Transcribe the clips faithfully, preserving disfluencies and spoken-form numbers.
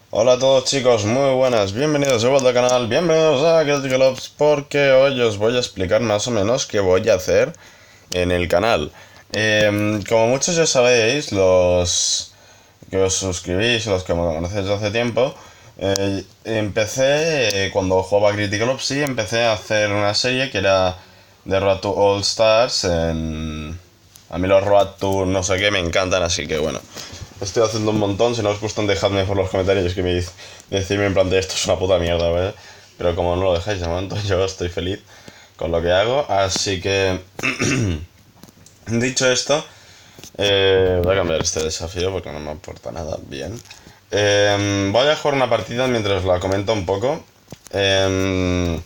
Hola a todos chicos, muy buenas, bienvenidos de vuelta al canal, bienvenidos a Critical Ops, porque hoy os voy a explicar más o menos qué voy a hacer en el canal. Em, como muchos ya sabéis, los que os suscribís, los que me conocéis desde hace tiempo, eh, empecé, eh, cuando jugaba a Critical Ops, sí, empecé a hacer una serie que era de Road to All Stars en... A mí los Road to no sé qué me encantan, así que bueno, estoy haciendo un montón. Si no os gustan, dejadme por los comentarios que me dic- decidme en plan de esto es una puta mierda, ¿vale? Pero como no lo dejáis de momento, yo estoy feliz con lo que hago. Así que, dicho esto, eh, voy a cambiar este desafío porque no me aporta nada bien. Eh, voy a jugar una partida mientras la comento un poco. Eh,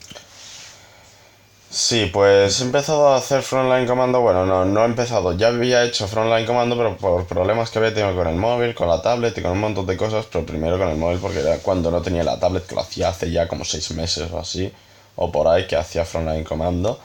Sí, pues he empezado a hacer Frontline Commando. Bueno, no, no he empezado. Ya había hecho Frontline Commando, pero por problemas que había tenido con el móvil, con la tablet y con un montón de cosas. Pero primero con el móvil, porque era cuando no tenía la tablet, que lo hacía hace ya como seis meses o así, o por ahí, que hacía Frontline Commando.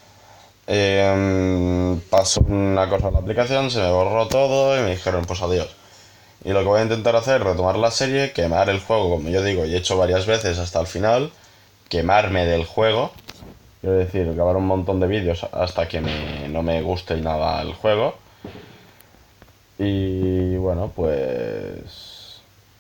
Eh, pasó una cosa en la aplicación, se me borró todo y me dijeron, pues adiós. Y lo que voy a intentar hacer es retomar la serie, quemar el juego, como yo digo, y he hecho varias veces hasta el final, quemarme del juego. Quiero decir, grabar un montón de vídeos hasta que me- no me guste nada el juego. Y bueno, pues...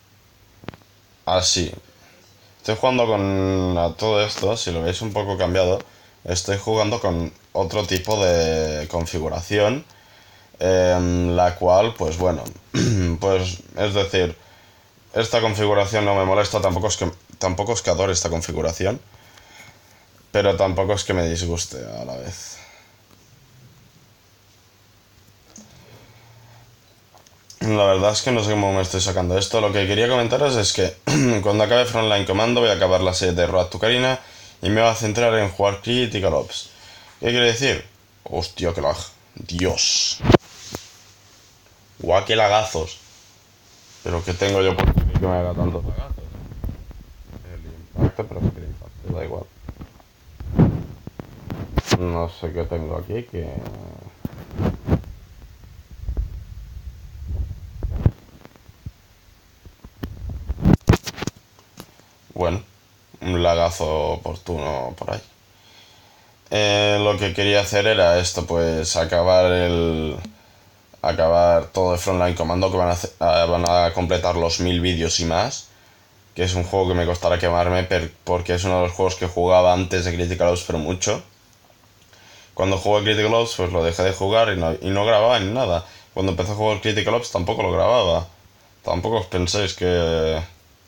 Así. Estoy jugando con a todo esto, si lo veis un poco cambiado, estoy jugando con otro tipo de configuración, en la cual, pues bueno, pues es decir, esta configuración no me molesta, tampoco es que, tampoco es que adore esta configuración, pero tampoco es que me disguste a la vez. La verdad es que no sé cómo me estoy sacando esto. Lo que quería comentaros es que cuando acabe Frontline Commando voy a acabar la serie de Road to Karina y me voy a centrar en jugar Critical Ops. ¿Qué quiere decir? Hostia, que lag. Dios. Guau, que lagazos. Pero ¿qué tengo yo por qué que me haga tantos lagazos? El impacto, pero es que el impacto da igual. No sé qué tengo aquí que... Bueno, un lagazo oportuno por ahí. Eh, lo que quería hacer era esto, pues acabar el... acabar todo de Frontline Commando, que van a, hacer- ah, van a completar los mil vídeos y más, que es un juego que me costará quemarme per- porque es uno de los juegos que jugaba antes de Critical Ops, pero mucho. Cuando jugué Critical Ops pues lo dejé de jugar y no, y no grababa ni nada. Cuando empecé a jugar Critical Ops tampoco lo grababa. Tampoco os penséis que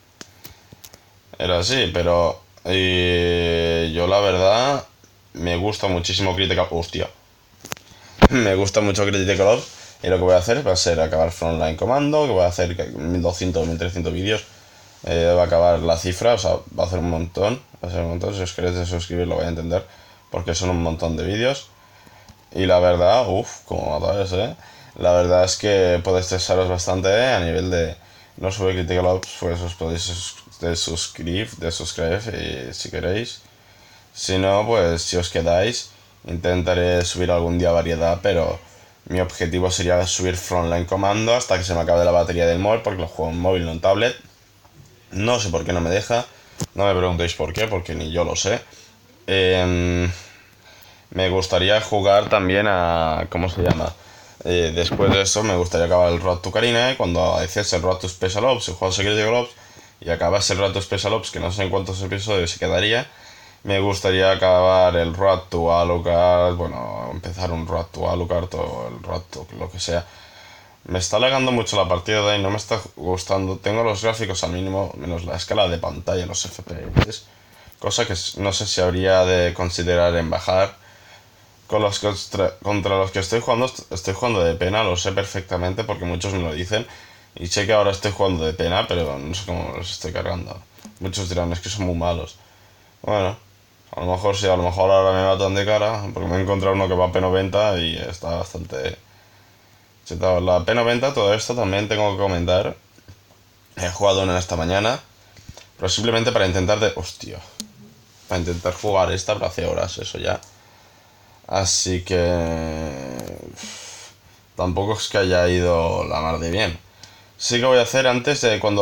era así, pero y yo la verdad me gusta muchísimo Critical... Hostia. Me gusta mucho Critical Ops y lo que voy a hacer va a ser acabar Frontline Commando, que voy a hacer mil doscientos o mil trescientos vídeos. Eh, va a acabar la cifra, o sea, va a hacer un montón. Va a ser un montón. Si os queréis suscribir lo voy a entender, porque son un montón de vídeos. Y la verdad, uff, como matáis, eh. La verdad es que podéis estresaros bastante, eh, a nivel de no subir Critical Ops, pues os podéis sus- de suscribir, de suscribir y, si queréis. Si no, pues si os quedáis, intentaré subir algún día variedad, pero mi objetivo sería subir Frontline Commando hasta que se me acabe la batería del móvil, porque lo juego en móvil, no en tablet. No sé por qué no me deja, no me preguntéis por qué, porque ni yo lo sé. Em, Me gustaría jugar también a... ¿Cómo se llama? Eh, después de eso me gustaría acabar el Road to Karina, y cuando hiciese el Road to Special Ops y juego Security Ops y acabase el Road to Special Ops, que no sé en cuántos episodios se quedaría, me gustaría acabar el Road to Alucard, bueno, empezar un Road to Alucard o el Road to lo que sea. Me está alegando mucho la partida y no me está gustando. Tengo los gráficos al mínimo, menos la escala de pantalla, los F P S. Cosa que no sé si habría de considerar en bajar. Con los contra, contra los que estoy jugando, estoy jugando de pena, lo sé perfectamente porque muchos me lo dicen. Y sé que ahora estoy jugando de pena, pero no sé cómo los estoy cargando. Muchos dirán, es que son muy malos. Bueno, a lo mejor sí, a lo mejor ahora me matan de cara, porque me he encontrado uno que va a P noventa y está bastante chetado. La P noventa, todo esto también tengo que comentar. He jugado una esta mañana, pero simplemente para intentar de... Hostia. Para intentar jugar esta, pero hace horas eso ya. Así que... Tampoco es que haya ido la mar de bien. Sí que voy a hacer antes de cuando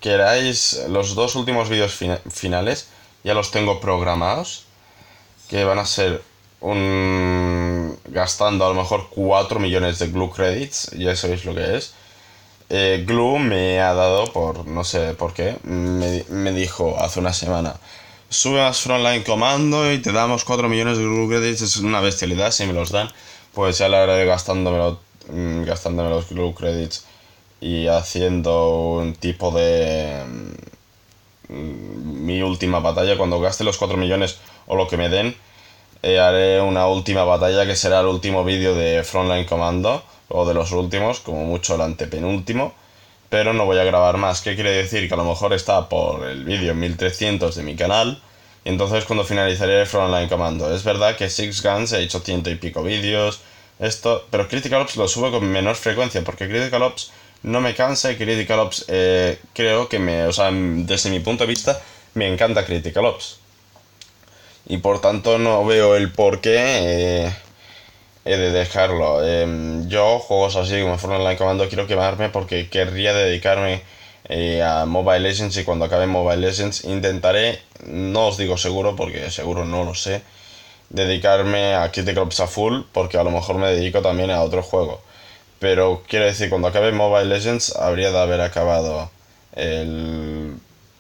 queráis, los dos últimos vídeos fina- finales ya los tengo programados, que van a ser un... gastando a lo mejor cuatro millones de Glue Credits, ya sabéis lo que es. Eh, Glue me ha dado, por no sé por qué, me, me dijo hace una semana, sube más Frontline Comando y te damos cuatro millones de Glue Credits, es una bestialidad, si me los dan, pues ya la haré gastándome, mm, gastándome los Glue Credits y haciendo un tipo de... mm, mi última batalla, cuando gaste los cuatro millones o lo que me den, eh, haré una última batalla que será el último vídeo de Frontline Commando, o de los últimos, como mucho el antepenúltimo, pero no voy a grabar más. ¿Qué quiere decir? Que a lo mejor está por el vídeo mil trescientos de mi canal, y entonces cuando finalizaré Frontline Commando. Es verdad que Six Guns he hecho ciento y pico vídeos, esto, pero Critical Ops lo subo con menor frecuencia, porque Critical Ops no me cansa y Critical Ops eh, creo que me, o sea, desde mi punto de vista, me encanta Critical Ops. Y por tanto no veo el por qué eh, he de dejarlo. Eh, yo, juegos así como Frontline Commando, quiero quemarme porque querría dedicarme eh, a Mobile Legends, y cuando acabe Mobile Legends intentaré, no os digo seguro porque seguro no lo sé, dedicarme a Critical Ops a full, porque a lo mejor me dedico también a otro juego. Pero quiero decir, cuando acabe Mobile Legends habría de haber acabado el...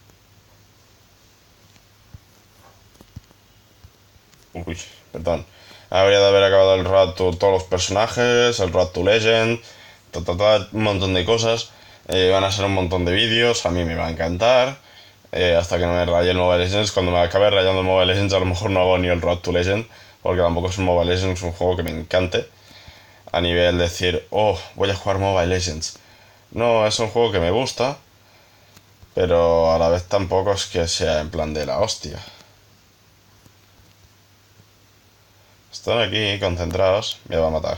Uy, perdón. Habría de haber acabado el Road to todos los personajes, el Road to Legend, ta, ta, ta, un montón de cosas. Eh, van a ser un montón de vídeos, a mí me va a encantar. Eh, hasta que no me raye el Mobile Legends. Cuando me acabe rayando el Mobile Legends, a lo mejor no hago ni el Road to Legend, porque tampoco es un Mobile Legends, un juego que me encante. A nivel de decir, oh, voy a jugar Mobile Legends. No, es un juego que me gusta, pero a la vez tampoco es que sea en plan de la hostia. Están aquí concentrados, me va a matar.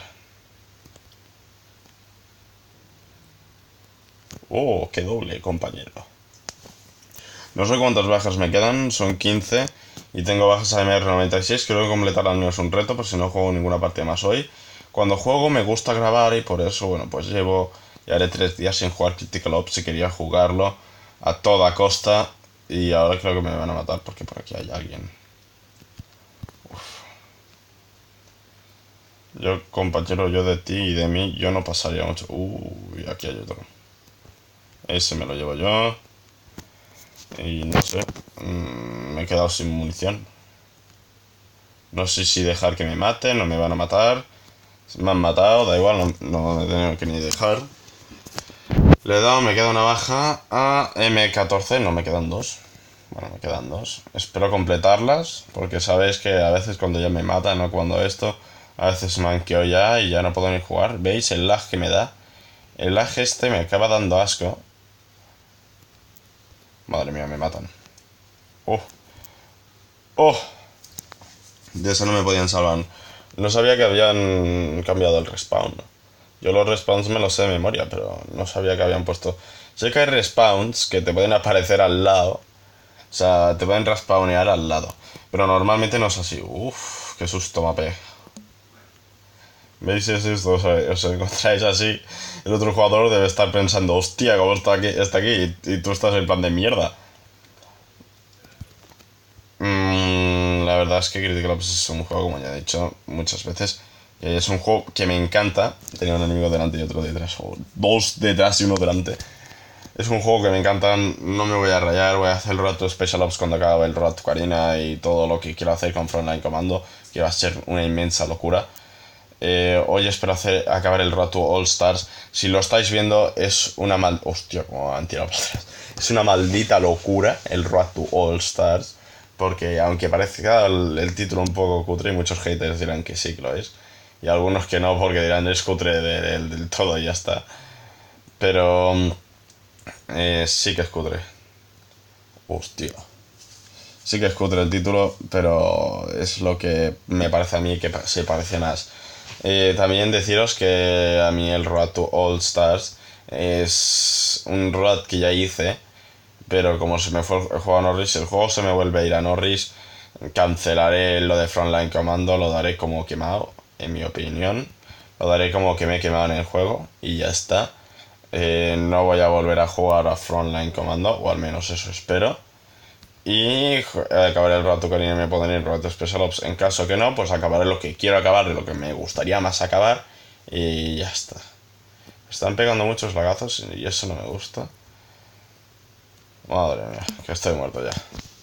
Oh, qué doble, compañero. No sé cuántas bajas me quedan, son quince. Y tengo bajas A M R noventa y seis. Creo que completar al menos un reto, por si no juego ninguna partida más hoy. Cuando juego me gusta grabar, y por eso, bueno, pues llevo... Ya haré tres días sin jugar Critical Ops y quería jugarlo a toda costa. Y ahora creo que me van a matar porque por aquí hay alguien. Yo, compañero, yo de ti y de mí, yo no pasaría mucho. Uy, aquí hay otro. Ese me lo llevo yo. Y no sé. Mmm, me he quedado sin munición. No sé si dejar que me maten, no me van a matar. Me han matado, da igual, no, no me he tenido que ni dejar. Le he dado, me queda una baja a M catorce, no me quedan dos. Bueno, me quedan dos. Espero completarlas, porque sabéis que a veces cuando ya me matan o cuando esto, a veces me manqueo ya y ya no puedo ni jugar. ¿Veis el lag que me da? El lag este me acaba dando asco. Madre mía, me matan. ¡Oh! ¡Oh! De eso no me podían salvar. No sabía que habían cambiado el respawn. Yo los respawns me los sé de memoria, pero no sabía que habían puesto... Sé que hay respawns que te pueden aparecer al lado. O sea, te pueden respawnear al lado. Pero normalmente no es así. Uff, qué susto me pegué. ¿Veis esto? O sea, os encontráis así. El otro jugador debe estar pensando, hostia, ¿cómo está aquí? Está aquí y, y tú estás en plan de mierda. Mm, la verdad es que Critical Ops es un juego, como ya he dicho muchas veces, que es un juego que me encanta. Tenía un enemigo delante y otro detrás, o dos detrás y uno delante. Es un juego que me encanta, no me voy a rayar, voy a hacer el Road to Special Ops cuando acabe el Road to Karina y todo lo que quiero hacer con Frontline Commando, que va a ser una inmensa locura. Eh, hoy espero hacer, acabar el Road to All Stars. Si lo estáis viendo, es una mal... Hostia, como me han tirado para atrás. Es una maldita locura el Road to All Stars. Porque aunque parezca el, el título un poco cutre, y muchos haters dirán que sí que lo es. Y algunos que no, porque dirán es cutre del, del todo y ya está. Pero eh, sí que es cutre. Hostia. Sí que es cutre el título, pero es lo que me parece a mí que se parece más. Eh, también deciros que a mí el Road to All Stars es un road que ya hice, pero como se me fue el juego a Norris, el juego se me vuelve a ir a Norris, cancelaré lo de Frontline Commando, lo daré como quemado, en mi opinión. Lo daré como que me he quemado en el juego y ya está. Eh, no voy a volver a jugar a Frontline Commando, o al menos eso espero. Y acabaré el rato con y me pondré en Rato Special Ops. En caso que no, pues acabaré lo que quiero acabar, de lo que me gustaría más acabar. Y ya está. Me están pegando muchos lagazos y eso no me gusta. Madre mía, que estoy muerto ya.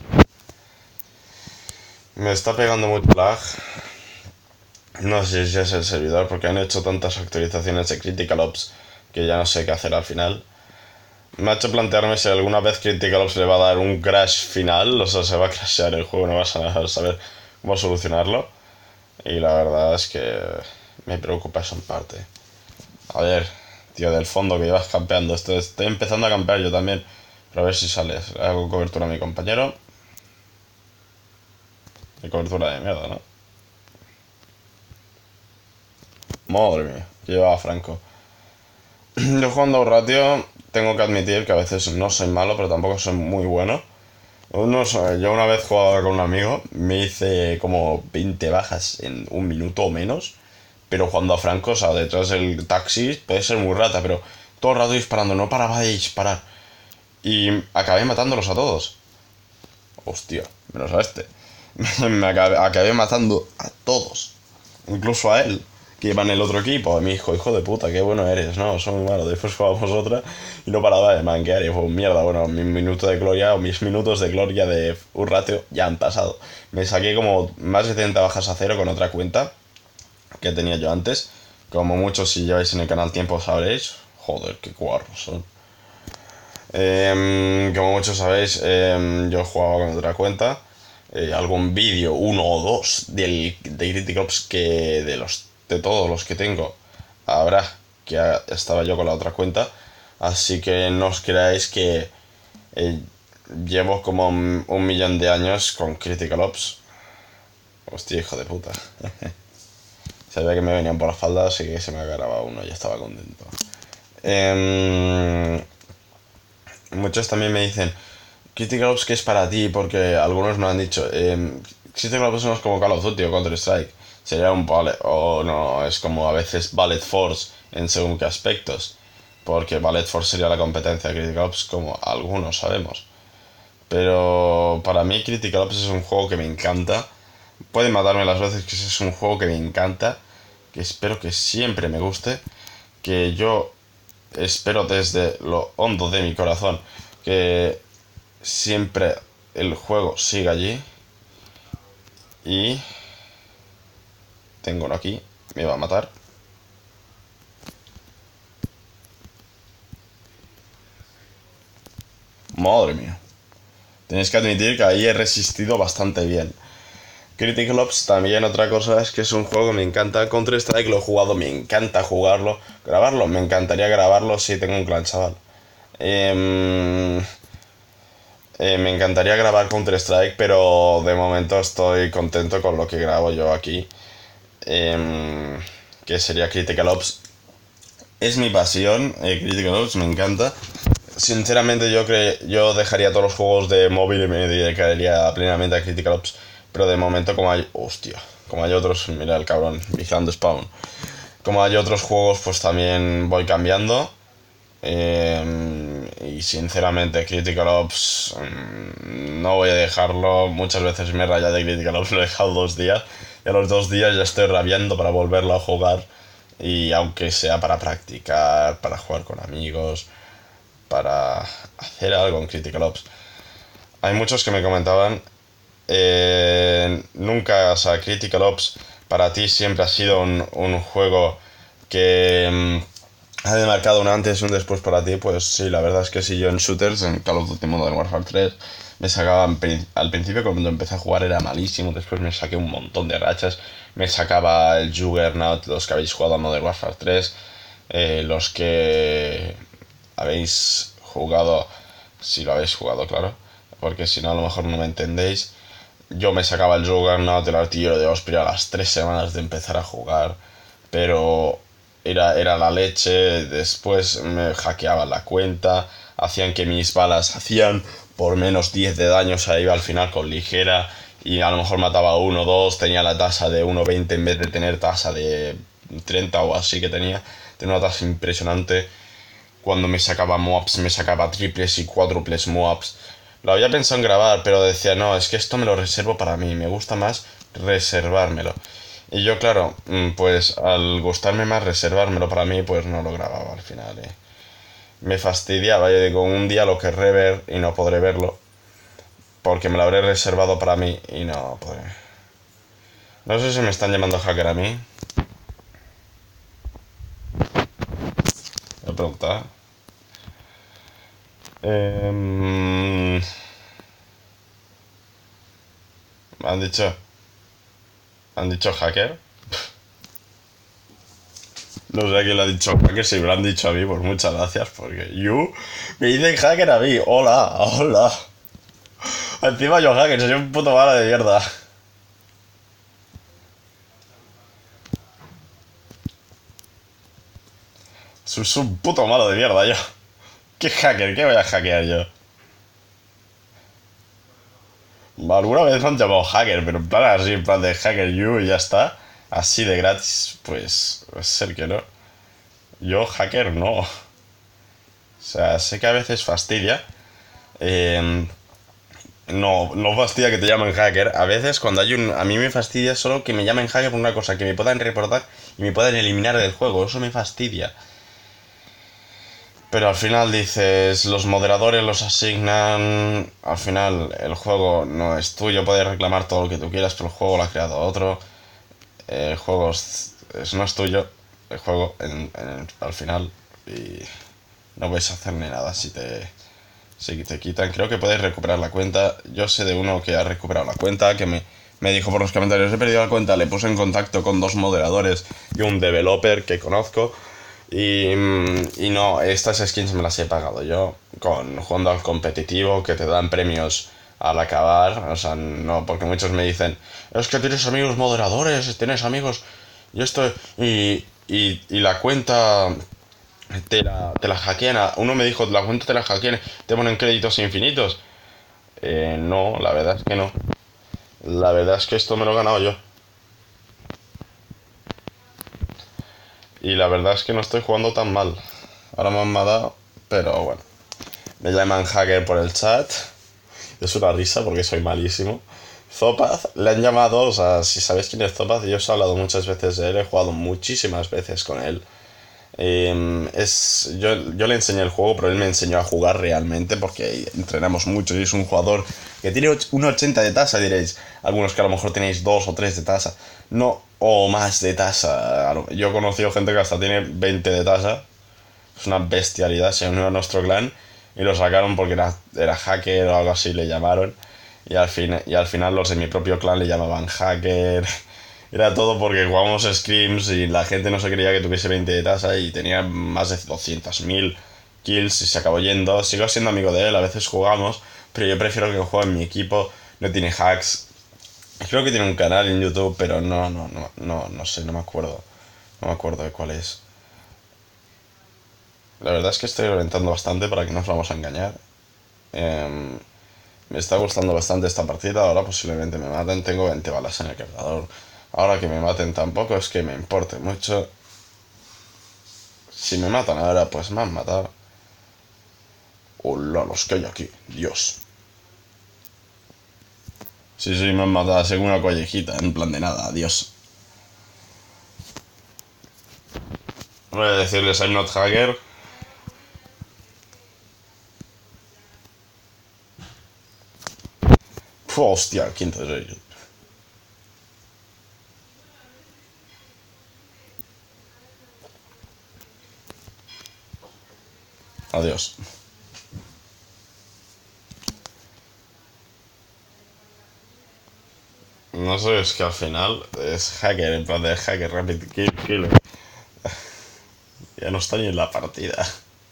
Me está pegando mucho lag. No sé si es el servidor, porque han hecho tantas actualizaciones de Critical Ops que ya no sé qué hacer al final. Me ha hecho plantearme si alguna vez Critical Ops le va a dar un crash final, o sea, se va a crashear el juego, no vas a saber cómo solucionarlo. Y la verdad es que me preocupa eso en parte. A ver, tío, del fondo que llevas campeando, estoy, estoy empezando a campear yo también, pero a ver si sales. Le hago cobertura a mi compañero. Y cobertura de mierda, ¿no? Madre mía, que llevaba Franco. Yo jugando a un ratio, tengo que admitir que a veces no soy malo, pero tampoco soy muy bueno. Uno, yo una vez jugaba con un amigo, me hice como veinte bajas en un minuto o menos, pero jugando a Franco, o sea, detrás del taxi, puede ser muy rata, pero todo el rato disparando, no paraba de disparar. Y acabé matándolos a todos. Hostia, menos a este. Me acabé, acabé matando a todos, incluso a él, que iba en el otro equipo. Y me dijo, hijo de puta, qué bueno eres, no, soy muy malo. Después jugamos otra y no paraba de manquear y fue mierda. Bueno, mi minuto de gloria o mis minutos de gloria de un ratio ya han pasado. Me saqué como más de setenta bajas a cero con otra cuenta que tenía yo antes. Como muchos, si lleváis en el canal tiempo, sabréis. Joder, qué guarros son. Eh, como muchos sabéis, eh, yo jugaba con otra cuenta. Eh, algún vídeo, uno o dos del, de Critical Ops que de los de todos los que tengo habrá que estaba yo con la otra cuenta, así que no os creáis que eh, llevo como un, un millón de años con Critical Ops. Hostia, hijo de puta. Sabía que me venían por la falda, así que se me agarraba uno y ya estaba contento. Eh, muchos también me dicen Critical Ops, ¿qué es para ti? Porque algunos me han dicho, eh, Critical Ops no es como Call of Duty o Counter-Strike. Sería un Ballet, o no, es como a veces Ballet Force en según qué aspectos. Porque Ballet Force sería la competencia de Critical Ops, como algunos sabemos. Pero para mí Critical Ops es un juego que me encanta. Pueden matarme las veces que es un juego que me encanta. Que espero que siempre me guste. Que yo espero desde lo hondo de mi corazón que siempre el juego siga allí. Y tengo uno aquí, me va a matar. Madre mía. Tenéis que admitir que ahí he resistido bastante bien. Critical Ops también otra cosa es que es un juego que me encanta. Counter-Strike lo he jugado, me encanta jugarlo. Grabarlo, me encantaría grabarlo si tengo un clan chaval. Eh, eh, me encantaría grabar Counter-Strike, pero de momento estoy contento con lo que grabo yo aquí. Eh, que sería Critical Ops. Es mi pasión, eh, Critical Ops, me encanta. Sinceramente yo cre yo dejaría todos los juegos de móvil y me dedicaría plenamente a Critical Ops. Pero de momento como hay... Hostia. Como hay otros... Mira el cabrón, vigilando spawn. Como hay otros juegos, pues también voy cambiando. Eh, y sinceramente Critical Ops mmm, no voy a dejarlo. Muchas veces me he rayado de Critical Ops, lo he dejado dos días. Y a los dos días ya estoy rabiando para volverlo a jugar. Y aunque sea para practicar, para jugar con amigos, para hacer algo en Critical Ops. Hay muchos que me comentaban, eh, nunca, o sea, Critical Ops para ti siempre ha sido un, un juego que mm, ha marcado un antes y un después para ti. Pues sí, la verdad es que sí, yo en shooters, en Call of Duty Modern Warfare tres, me sacaba, al principio cuando empecé a jugar era malísimo, después me saqué un montón de rachas, me sacaba el Juggernaut, los que habéis jugado a Modern Warfare tres, eh, los que habéis jugado, si lo habéis jugado, claro, porque si no a lo mejor no me entendéis. Yo me sacaba el Juggernaut, el artillero de Osprey a las tres semanas de empezar a jugar, pero era, era la leche. Después me hackeaban la cuenta, hacían que mis balas hacían por menos diez de daño, o sea, iba al final con ligera y a lo mejor mataba uno o dos, tenía la tasa de uno veinte en vez de tener tasa de treinta o así que tenía, tenía una tasa impresionante. cuando me sacaba mobs, me sacaba triples y cuádruples mobs. Lo había pensado en grabar, pero decía, no, es que esto me lo reservo para mí, me gusta más reservármelo. Y yo, claro, mm, pues al gustarme más reservármelo para mí, pues no lo grababa al final, eh. Me fastidiaba, yo digo, un día lo querré ver y no podré verlo, porque me lo habré reservado para mí y no podré. No sé si me están llamando hacker a mí. Voy a preguntar. Eh, me han dicho... ¿Han dicho hacker? No sé a quién le ha dicho hacker, si me lo han dicho a mí, pues muchas gracias, porque you me dicen hacker a mí. Hola, hola. Encima yo hacker, soy un puto malo de mierda. Soy un puto malo de mierda yo. ¿Qué hacker? ¿Qué voy a hackear yo? Alguna vez me han llamado hacker, pero en plan así, en plan de hacker you y ya está. Así de gratis, pues... Es ser que no. Yo hacker no. O sea, sé que a veces fastidia. Eh, no, no fastidia que te llamen hacker. A veces cuando hay un... A mí me fastidia solo que me llamen hacker por una cosa, que me puedan reportar y me puedan eliminar del juego. Eso me fastidia. Pero al final dices, los moderadores los asignan. Al final el juego no es tuyo, puedes reclamar todo lo que tú quieras, pero el juego lo ha creado otro. El juego es, es- no es tuyo, el juego en- en- al final. Y no puedes hacer ni nada si te, si te quitan. Creo que puedes recuperar la cuenta. Yo sé de uno que ha recuperado la cuenta, que me, me dijo por los comentarios, he perdido la cuenta, le puse en contacto con dos moderadores y un developer que conozco. Y, mm, y no, estas skins me las he pagado yo con jugando al competitivo que te dan premios al acabar. O sea, no, porque muchos me dicen, es que tienes amigos moderadores, tienes amigos y esto, y, y, y la cuenta te la, te la hackean. a- Uno me dijo, la cuenta te la hackean, te ponen créditos infinitos. Eh, no, la verdad es que no. La verdad es que esto me lo he ganado yo. Y la verdad es que no estoy jugando tan mal. Ahora me han matado, pero bueno. Me llaman hacker por el chat. Es una risa porque soy malísimo. Zopaz, le han llamado, o sea, si sabéis quién es Zopaz, yo os he hablado muchas veces de él, he jugado muchísimas veces con él. Eh, es, yo, yo le enseñé el juego, pero él me enseñó a jugar realmente porque entrenamos mucho y es un jugador que tiene och- un ochenta de tasa, diréis. Algunos que a lo mejor tenéis dos o tres de tasa. No, o más de tasa. A lo- Yo he conocido gente que hasta tiene veinte de tasa. Es una bestialidad, se unió a nuestro clan y lo sacaron porque era, era hacker o algo así, le llamaron. Y al, fin, y al final los de mi propio clan le llamaban hacker. Era todo porque jugábamos scrims y la gente no se creía que tuviese veinte de tasa y tenía más de doscientos mil kills y se acabó yendo. Sigo siendo amigo de él, a veces jugamos, pero yo prefiero que juegue en mi equipo. No tiene hacks. Creo que tiene un canal en YouTube, pero no, no, no, no, no sé, no me acuerdo. No me acuerdo de cuál es. La verdad es que estoy orientando bastante para que no nos vamos a engañar. Em, me está gustando bastante esta partida. Ahora posiblemente me maten. Tengo veinte balas en el cargador. Ahora que me maten tampoco es que me importe mucho. Si me matan ahora, pues me han matado. Hola, los que hay aquí. Dios. Sí, sí, me han matado así como una collejita. En plan de nada. Adiós. Voy a decirles I'm not hacker. Puf, hostia, quinto de ellos. Adiós. No sé, es que al final es hacker, en plan de hacker, rapid kill, killer. Ya no está ni en la partida.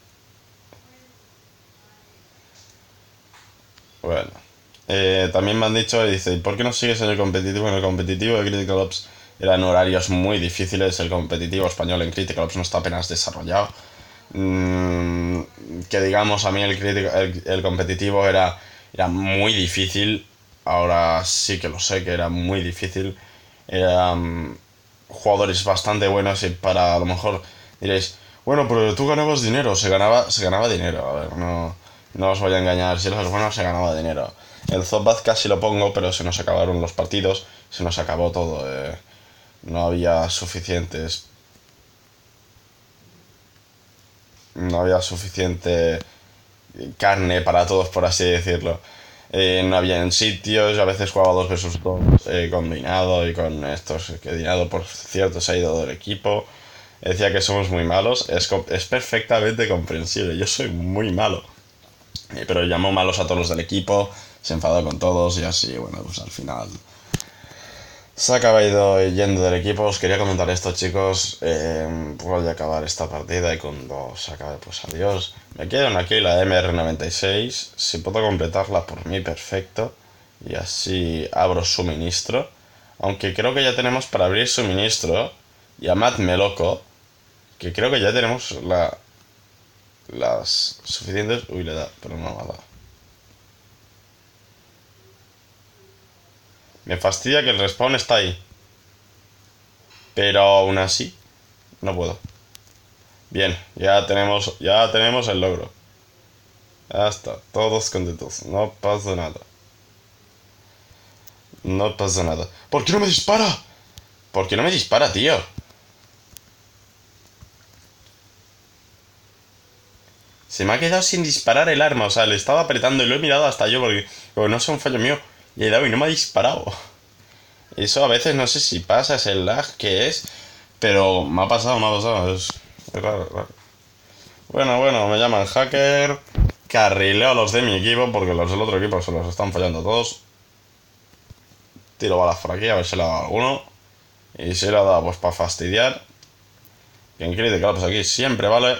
Bueno. Eh, también me han dicho, dice, ¿por qué no sigues en el competitivo? En el competitivo de Critical Ops eran horarios muy difíciles. El competitivo español en Critical Ops no está apenas desarrollado. Mm, que digamos, a mí el, critical, el, el competitivo era, era muy difícil. Ahora sí que lo sé, que era muy difícil. Eran jugadores bastante buenos y para a lo mejor diréis, Bueno, pero tú ganabas dinero, se ganaba, se ganaba dinero, a ver, no, no os voy a engañar, si eres bueno se ganaba dinero. El Zobaz casi lo pongo, pero se nos acabaron los partidos, se nos acabó todo, eh, no había suficientes, no había suficiente carne para todos, por así decirlo. Eh, no había en sitios, yo a veces jugaba dos versus dos eh, combinado y con estos, que Dinado por cierto se ha ido del equipo. Decía que somos muy malos, es, co- es perfectamente comprensible, yo soy muy malo. Eh, pero llamó malos a todos los del equipo, se enfadó con todos y así, bueno, pues al final se ha acabado yendo del equipo. Os quería comentar esto, chicos. Eh, voy a acabar esta partida y cuando se acabe, pues adiós. Me quedan aquí la M R noventa y seis. Si puedo completarla por mí, perfecto. Y así abro suministro. Aunque creo que ya tenemos para abrir suministro. Llamadme loco. Que creo que ya tenemos la, las suficientes. Uy, le da, pero no me ha dado. Me fastidia que el respawn está ahí. Pero aún así, no puedo. Bien, ya tenemos, ya tenemos el logro. Ya está, todos contentos. No pasa nada. No pasa nada. ¿Por qué no me dispara? ¿Por qué no me dispara, tío? Se me ha quedado sin disparar el arma. O sea, le estaba apretando y lo he mirado hasta yo porque, porque no es un fallo mío. Y he dado y no me ha disparado. Eso a veces no sé si pasa, es el lag que es. Pero me ha pasado, me ha pasado. Es, es raro, raro. Bueno, bueno, me llaman hacker. Carrileo a los de mi equipo porque los del otro equipo se los están fallando todos. Tiro balas por aquí a ver si le ha dado alguno. Y si le ha dado pues para fastidiar. Que en Critical pues aquí siempre vale.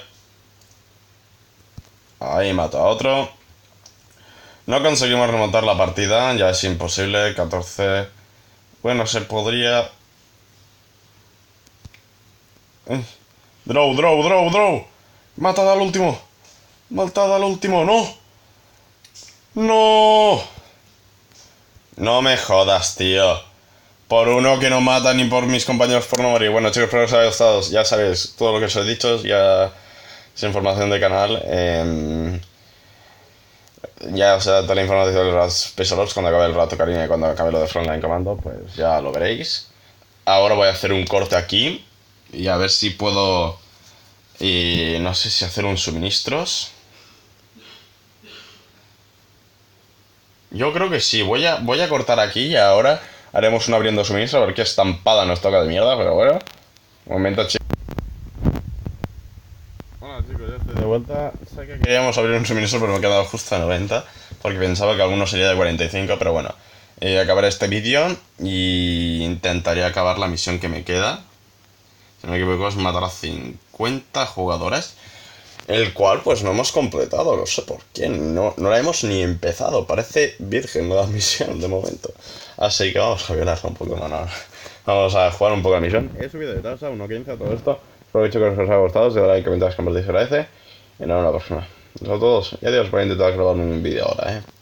Ahí mato a otro. No conseguimos remontar la partida, ya es imposible. catorce. Bueno, se podría. Eh. Draw, draw, draw, draw. Matad al último. Matad al último, no. No. No me jodas, tío. Por uno que no mata ni por mis compañeros por no morir. Bueno, chicos, espero que os haya gustado. Ya sabéis, todo lo que os he dicho ya es información de canal. Eh, ya os he dado toda la información de los Special Ops cuando acabe el rato, cariño, y cuando acabe lo de Frontline Commando, pues ya lo veréis. Ahora voy a hacer un corte aquí y a ver si puedo. Y no sé si hacer un suministros. Yo creo que sí. Voy a, voy a cortar aquí y ahora haremos un abriendo suministro a ver qué estampada nos toca de mierda, pero bueno. Un momento, chicos. Hola chicos, ya estoy de vuelta. Sé que queríamos abrir un suministro, pero me he quedado justo a noventa. Porque pensaba que alguno sería de cuarenta y cinco, pero bueno. Eh, acabaré este vídeo y intentaré acabar la misión que me queda. Si no me equivoco, es matar a cincuenta jugadores. El cual pues no hemos completado, no sé por qué. No, no la hemos ni empezado. Parece virgen la misión de momento. Así que vamos a violarla un poco, no, vamos a jugar un poco la misión. He subido de tasa, uno quince a todo esto. Espero que os haya gustado. Si os like, comentáis, compartís, agradece. Y nos vemos la próxima. Eso es todo. Y adiós, voy a intentar grabar un vídeo ahora, eh.